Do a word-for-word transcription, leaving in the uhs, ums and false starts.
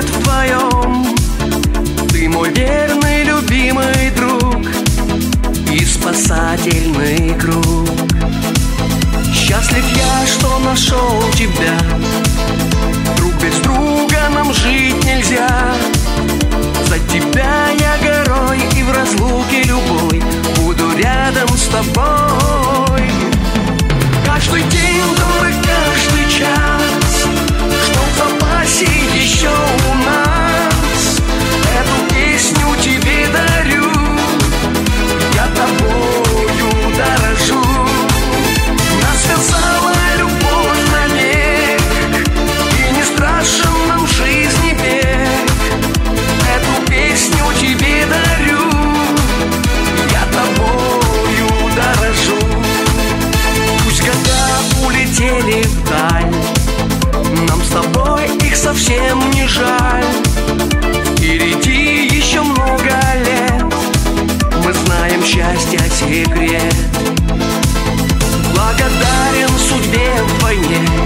вдвоем. Ты мой верный, любимый друг и спасательный круг. Счастлив я, что нашел тебя. Друг без друга нам жить нельзя. За тебя я горой и в разлуке любой буду рядом с тобой. Каждый день дорог, каждый час, что в запасе еще у нас. Эту песню тебе дарю, я тобою дорожу. Нас связала любовь навек, и не страшен нам жизни бег. Эту песню тебе дарю, я тобою дорожу. Пусть года улетели вдаль, нам с тобой их совсем не жаль. Впереди еще много лет, мы знаем счастья секрет. Благодарен судьбе вдвойне